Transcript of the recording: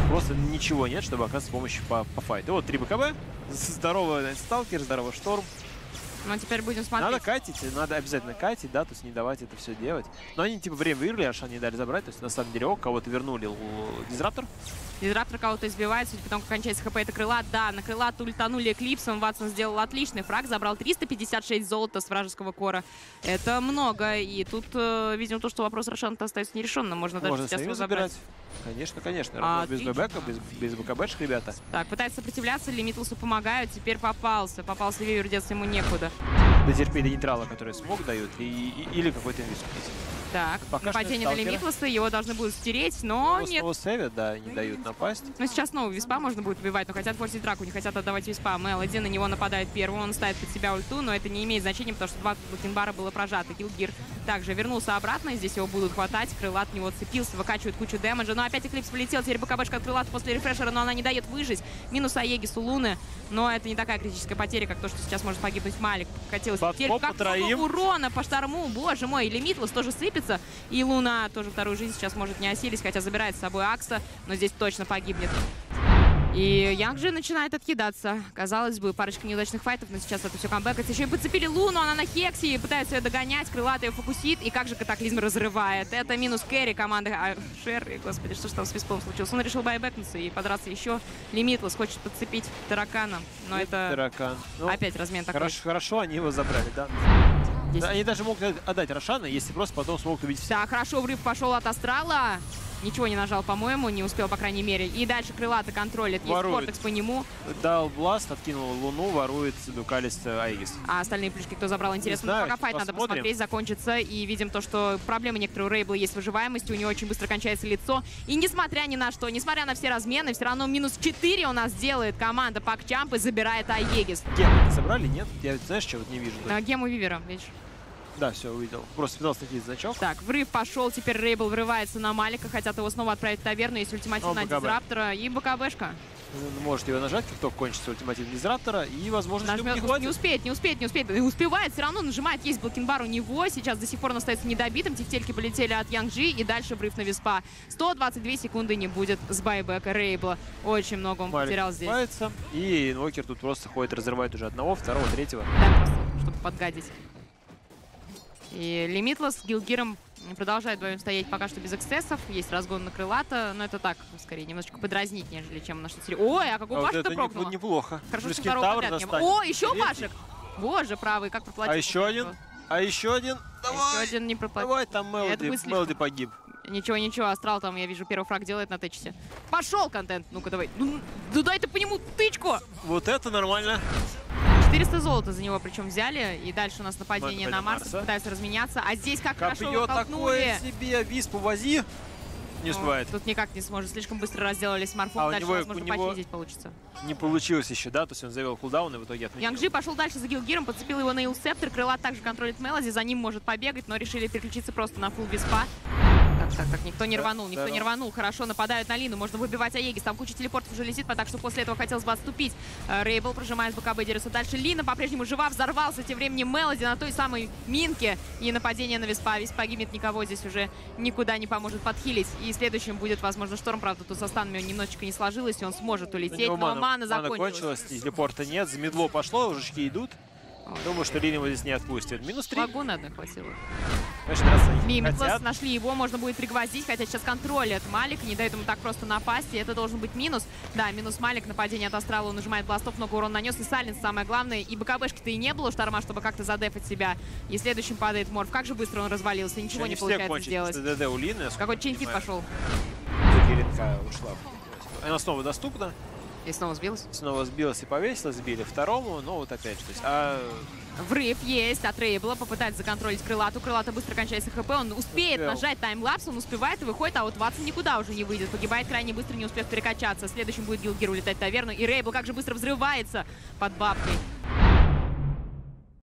просто ничего нет, чтобы оказать помощь по файту. Вот 3 БКБ. Здорово Сталкер, здорово Шторм. Ну, теперь будем смотреть. Надо катить, надо обязательно катить, да, то есть не давать это все делать. Но они типа время выиграли, аж они дали забрать. То есть на самом деле кого-то вернули Дизраптор. Дизраптор кого-то избивает, судя по тому, как кончается ХП, это Крылат. Да, на Крылат ультанули Эклипсом. Ватсон сделал отличный фраг, забрал 356 золота с вражеского кора. Это много. И тут, видимо, то, что вопрос Рошана остается нерешенным. Можно даже сейчас его забрать. Конечно, конечно. Без ББК, без БКБшек, ребята. Так, пытается сопротивляться, Лимитлсу помогают. Теперь попался. Попался Вивер, деться ему некуда. Дотерпи до нейтрала, который смог дают, или какой-то инвиз. Так, нападение на Лимитлса, его должны будут стереть, но нет. Снова сейвят, да, не дают напасть. Но сейчас снова Виспа можно будет убивать, но хотят форсить драку, не хотят отдавать Виспа. Мелоди на него нападает первым, он ставит под себя ульту, но это не имеет значения, потому что 2 Блокенбара было прожато. Гилгир также вернулся обратно, здесь его будут хватать, Крылат в него цепился, выкачивает кучу дэмэджа, но опять Эклипс полетел, теперь БКБшка от Крылата после рефрешера, но она не дает выжить. Минус Аегис у Луны, но это не такая критическая потеря, как то, что сейчас может погибнуть Малик. Хотелось теперь как много урона по шторму, боже мой, Лимитлс тоже сыпется, и Луна тоже вторую жизнь сейчас может не осилить, хотя забирает с собой Акса, но здесь точно погибнет. И Янгджи начинает откидаться. Казалось бы, парочка неудачных файтов, но сейчас это все камбэкается. Еще и подцепили Луну, она на Хексе, и пытается ее догонять. Крылатый ее фокусит, и как же Катаклизм разрывает. Это минус кэрри команды Шерри. Господи, что ж там с Виспом случилось? Он решил байбэкнуться и подраться еще. Лимитлесс хочет подцепить Таракана, но это Таракан. опять размен такой. Хорошо, они его забрали, да. Они даже могут отдать Рошана, если просто потом смогут убить всех. Да, хорошо, врыв пошел от Астрала. Ничего не нажал, по-моему, не успел, по крайней мере. И дальше Крылата контролит. Есть Кортекс по нему. Дал бласт, откинул Луну, ворует Дукалис Аегис. А остальные плюшки кто забрал, интересно. Пока файт надо посмотреть, закончится. И видим то, что проблемы некоторые у Рейбла есть с выживаемостью. У него очень быстро кончается лицо. И несмотря ни на что, несмотря на все размены, все равно минус 4 у нас делает команда Пакчамп и забирает Аегис. Гему не собрали, нет? Я, знаешь, что вот не вижу. Гему Вивера, видишь? Да, все, увидел. Просто пытался найти значок. Так, врыв пошел, теперь Рейбл врывается на Малика, хотят его снова отправить в таверну, есть ультиматив на Дизраптора и БКБшка. Можете его нажать, как только кончится ультиматив Дизраптора, и, возможно, что не успеет. И успевает, все равно нажимает, есть Блокенбар у него, сейчас до сих пор он остается недобитым, тефтельки полетели от Янгджи, и дальше врыв на Виспа. 122 секунды не будет с байбека Рейбла. Очень много он потерял здесь. И Инвокер тут просто ходит, разрывает уже одного, второго, третьего. Да, просто, чтобы подгадить. И Лимитлесс с Гилгиром продолжает вдвоем стоять пока что без эксцессов. Есть разгон на Крылата, но это так, скорее, немножечко подразнить, нежели чем на что-то серьезное. Ой, а как у Башек-то прокнуло. Неплохо. Хорошо, что второго подряд не было. О, еще Башек! Боже, правый, как проплатил. А еще один? А еще один? Давай! Еще один не проплатил. Давай, там Мелоди погиб. Ничего, Астрал там, я вижу, первый фраг делает на тычсе. Пошел контент, ну-ка давай. Ну дай ты по нему тычку! Вот это нормально. 400 золота за него причем взяли. И дальше у нас нападение на Марса. Пытаются разменяться. А здесь как хорошо его толкнули. Такое себе, Виспу вози. Не успевает. Тут никак не сможет. Слишком быстро разделали смартфон. Дальше, возможно, похитить получится. Не получилось еще, да? То есть он завел кулдаун и в итоге отменил. Янгджи пошел дальше за Гилгиром, подцепил его на Илсептор. Крылат также контролит Мелоди. За ним может побегать, но решили переключиться просто на фулл Виспа. Так, никто не рванул, Хорошо, нападают на Лину, можно выбивать Аегис, там куча телепортов уже летит, так что после этого хотелось бы отступить. Рейбл прожимает БКБ, дерется дальше. Лина по-прежнему жива, взорвался тем временем Мелоди на той самой минке. И нападение на Виспа. Виспа гибнет, никого здесь уже никуда не поможет подхилить. И следующим будет, возможно, Шторм, правда, тут со станами немножечко не сложилось, и он сможет улететь, но мана закончилась. Телепорта нет, замедло пошло, уже идут. Думаю, что Лина его здесь не отпустит. Минус 3. Вагона одной хватило. Лимитлесс, нашли его, можно будет пригвоздить, хотя сейчас контролит Малик, не дает ему так просто напасть, и это должен быть минус. Да, минус Малик, нападение от Астрала, он нажимает бластов, много урона нанес, и Сайленс самое главное. И БКБшки-то и не было Шторма, чтобы как-то задефать себя. И следующим падает Морф. Как же быстро он развалился, ничего не получается сделать. ДД у Лины. Какой чейнфит пошел. Закиренка ушла. Она снова доступна. И снова сбилась? Снова сбилась и повесила, сбили второму, но вот опять же. Врыв есть от Рейбла, попытается законтролить Крылату. Крылата быстро кончается хп, он успеет нажать таймлапс, он успевает и выходит, а вот Ватсон никуда уже не выйдет. Погибает крайне быстро, не успев перекачаться. Следующим будет Гилгир улетать в таверну, и Рейбл как же быстро взрывается под бабкой.